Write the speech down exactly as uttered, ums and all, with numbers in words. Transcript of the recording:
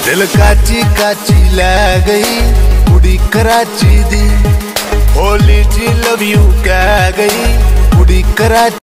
दिल काची काची लै गई कुड़ी कराची दी, होली च लव यू कह गई कुड़ी कराची।